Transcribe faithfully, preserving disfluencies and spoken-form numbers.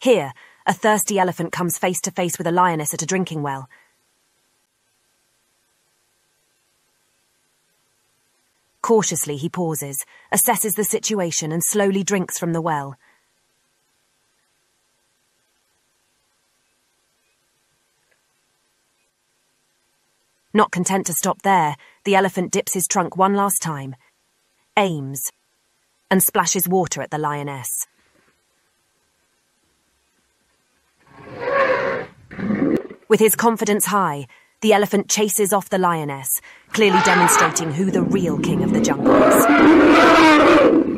Here, a thirsty elephant comes face to face with a lioness at a drinking well. Cautiously, he pauses, assesses the situation, and slowly drinks from the well. Not content to stop there, the elephant dips his trunk one last time, aims, and splashes water at the lioness. With his confidence high, the elephant chases off the lioness, clearly demonstrating who the real king of the jungle is.